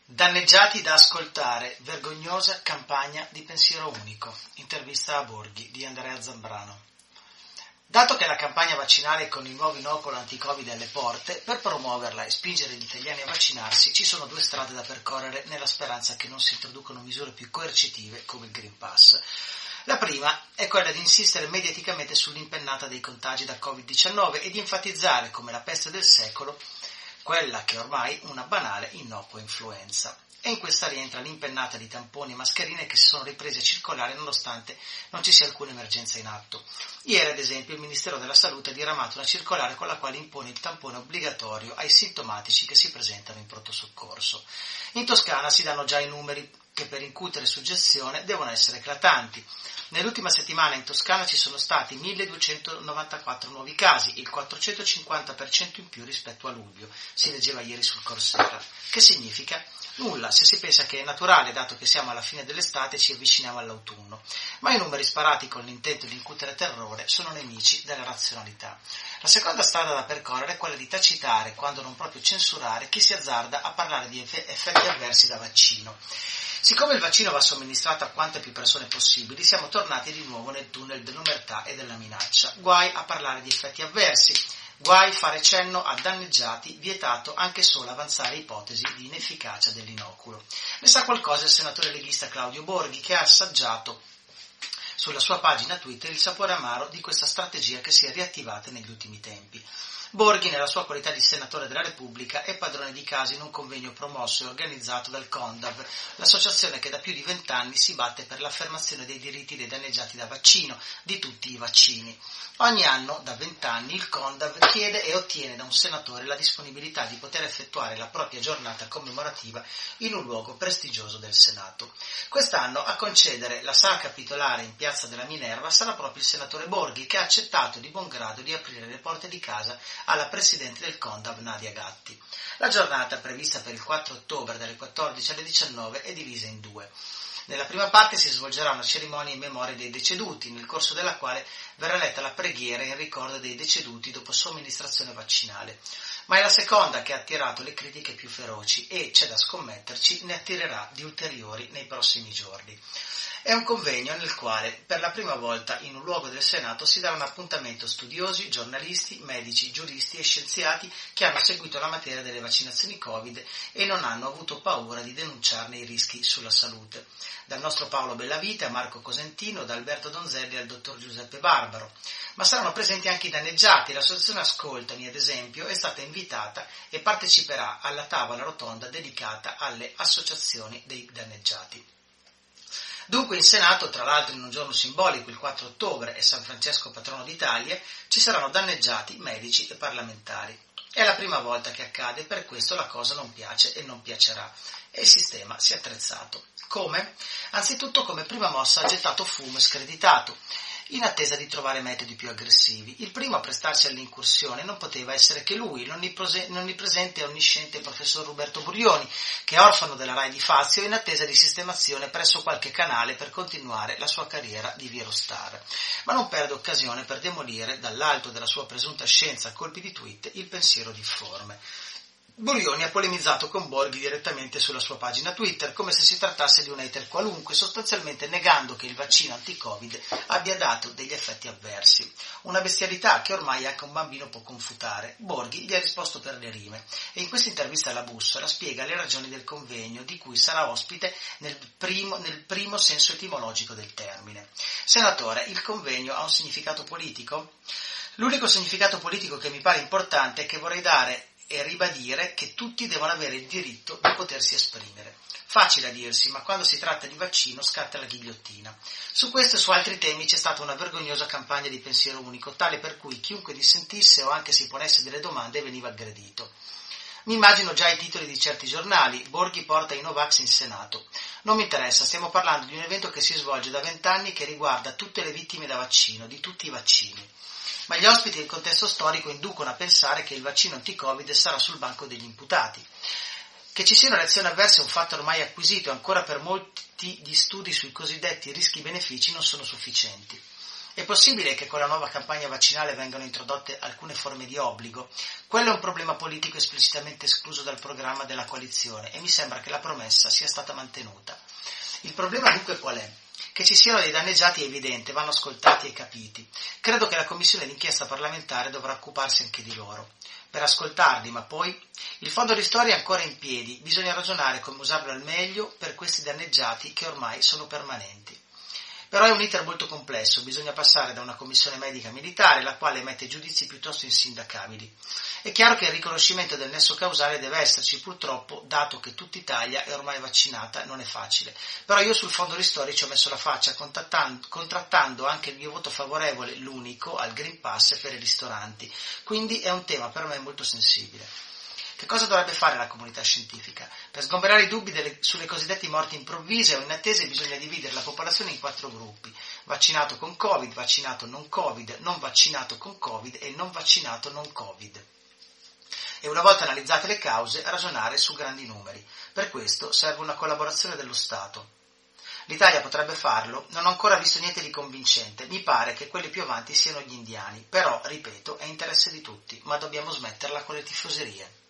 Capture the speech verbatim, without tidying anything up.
Danneggiati da ascoltare, vergognosa campagna di pensiero unico. Intervista a Borghi di Andrea Zambrano. Dato che la campagna vaccinale con il nuovo inoculo anti-Covid è alle porte, per promuoverla e spingere gli italiani a vaccinarsi ci sono due strade da percorrere nella speranza che non si introducano misure più coercitive come il Green Pass. La prima è quella di insistere mediaticamente sull'impennata dei contagi da covid diciannove e di enfatizzare come la peste del secolo quella che è ormai una banale innocua influenza. E in questa rientra l'impennata di tamponi e mascherine che si sono ripresi a circolare nonostante non ci sia alcuna emergenza in atto. Ieri, ad esempio, il Ministero della Salute ha diramato una circolare con la quale impone il tampone obbligatorio ai sintomatici che si presentano in pronto soccorso. In Toscana si danno già i numeri che per incutere suggestione devono essere eclatanti. Nell'ultima settimana in Toscana ci sono stati milleduecentonovantaquattro nuovi casi, il quattrocentocinquanta per cento in più rispetto a luglio, si leggeva ieri sul Corsera. Che significa? Nulla, se si pensa che è naturale, dato che siamo alla fine dell'estate e ci avviciniamo all'autunno. Ma i numeri sparati con l'intento di incutere terrore sono nemici della razionalità. La seconda strada da percorrere è quella di tacitare, quando non proprio censurare, chi si azzarda a parlare di effetti avversi da vaccino. Siccome il vaccino va somministrato a quante più persone possibili, siamo tornati di nuovo nel tunnel dell'omertà e della minaccia. Guai a parlare di effetti avversi, guai fare cenno a danneggiati, vietato anche solo avanzare ipotesi di inefficacia dell'inoculo. Ne sa qualcosa il senatore leghista Claudio Borghi, che ha assaggiato sulla sua pagina Twitter il sapore amaro di questa strategia che si è riattivata negli ultimi tempi. Borghi, nella sua qualità di senatore della Repubblica, è padrone di casa in un convegno promosso e organizzato dal CONDAV, l'associazione che da più di vent'anni si batte per l'affermazione dei diritti dei danneggiati da vaccino, di tutti i vaccini. Ogni anno, da vent'anni, il CONDAV chiede e ottiene da un senatore la disponibilità di poter effettuare la propria giornata commemorativa in un luogo prestigioso del Senato. Quest'anno a concedere la sala capitolare in Piazza della Minerva sarà proprio il senatore Borghi, che ha accettato di buon grado di aprire le porte di casa alla presidente del CONDAV Nadia Gatti. La giornata, prevista per il quattro ottobre dalle quattordici alle diciannove, è divisa in due. Nella prima parte si svolgerà una cerimonia in memoria dei deceduti, nel corso della quale verrà letta la preghiera in ricordo dei deceduti dopo somministrazione vaccinale. Ma è la seconda che ha attirato le critiche più feroci e, c'è da scommetterci, ne attirerà di ulteriori nei prossimi giorni. È un convegno nel quale, per la prima volta in un luogo del Senato, si darà un appuntamento a studiosi, giornalisti, medici, giuristi e scienziati che hanno seguito la materia delle vaccinazioni Covid e non hanno avuto paura di denunciarne i rischi sulla salute. Dal nostro Paolo Bellavita a Marco Cosentino, da Alberto Donzelli al dottor Giuseppe Barbaro. Ma saranno presenti anche i danneggiati. L'associazione Ascoltami, ad esempio, è stata invitata e parteciperà alla tavola rotonda dedicata alle associazioni dei danneggiati. Dunque in Senato, tra l'altro in un giorno simbolico, il quattro ottobre, è San Francesco patrono d'Italia, ci saranno danneggiati, medici e parlamentari. È la prima volta che accade, per questo la cosa non piace e non piacerà, e il sistema si è attrezzato. Come? Anzitutto come prima mossa ha gettato fumo e screditato, in attesa di trovare metodi più aggressivi. Il primo a prestarsi all'incursione non poteva essere che lui, l'onnipresente e onnisciente professor Roberto Burioni, che è orfano della Rai di Fazio in attesa di sistemazione presso qualche canale per continuare la sua carriera di virostar. Ma non perde occasione per demolire, dall'alto della sua presunta scienza a colpi di tweet, il pensiero difforme. Burioni ha polemizzato con Borghi direttamente sulla sua pagina Twitter, come se si trattasse di un hater qualunque, sostanzialmente negando che il vaccino anti-Covid abbia dato degli effetti avversi. Una bestialità che ormai anche un bambino può confutare. Borghi gli ha risposto per le rime e in questa intervista alla Bussola spiega le ragioni del convegno, di cui sarà ospite nel primo, nel primo senso etimologico del termine. Senatore, il convegno ha un significato politico? L'unico significato politico che mi pare importante è che vorrei dare e ribadire che tutti devono avere il diritto di potersi esprimere. Facile a dirsi, ma quando si tratta di vaccino scatta la ghigliottina. Su questo e su altri temi c'è stata una vergognosa campagna di pensiero unico, tale per cui chiunque dissentisse o anche si ponesse delle domande veniva aggredito. Mi immagino già i titoli di certi giornali: Borghi porta i Novax in Senato. Non mi interessa, stiamo parlando di un evento che si svolge da vent'anni che riguarda tutte le vittime da vaccino, di tutti i vaccini. Ma gli ospiti e il contesto storico inducono a pensare che il vaccino anti-Covid sarà sul banco degli imputati. Che ci siano reazioni avverse è un fatto ormai acquisito e ancora per molti gli studi sui cosiddetti rischi-benefici non sono sufficienti. È possibile che con la nuova campagna vaccinale vengano introdotte alcune forme di obbligo? Quello è un problema politico esplicitamente escluso dal programma della coalizione e mi sembra che la promessa sia stata mantenuta. Il problema dunque qual è? Che ci siano dei danneggiati è evidente, vanno ascoltati e capiti. Credo che la commissione d'inchiesta parlamentare dovrà occuparsi anche di loro. Per ascoltarli, ma poi il fondo ristori è ancora in piedi, bisogna ragionare come usarlo al meglio per questi danneggiati che ormai sono permanenti. Però è un iter molto complesso, bisogna passare da una commissione medica militare, la quale emette giudizi piuttosto insindacabili. È chiaro che il riconoscimento del nesso causale deve esserci, purtroppo, dato che tutta Italia è ormai vaccinata, non è facile. Però io sul fondo ristori ci ho messo la faccia, contrattando anche il mio voto favorevole, l'unico, al Green Pass per i ristoranti. Quindi è un tema per me molto sensibile. Che cosa dovrebbe fare la comunità scientifica? Per sgomberare i dubbi delle, sulle cosiddette morti improvvise o inattese bisogna dividere la popolazione in quattro gruppi: vaccinato con Covid, vaccinato non Covid, non vaccinato con Covid e non vaccinato non Covid. E una volta analizzate le cause, ragionare su grandi numeri. Per questo serve una collaborazione dello Stato. L'Italia potrebbe farlo, non ho ancora visto niente di convincente, mi pare che quelli più avanti siano gli indiani, però, ripeto, è interesse di tutti, ma dobbiamo smetterla con le tifoserie.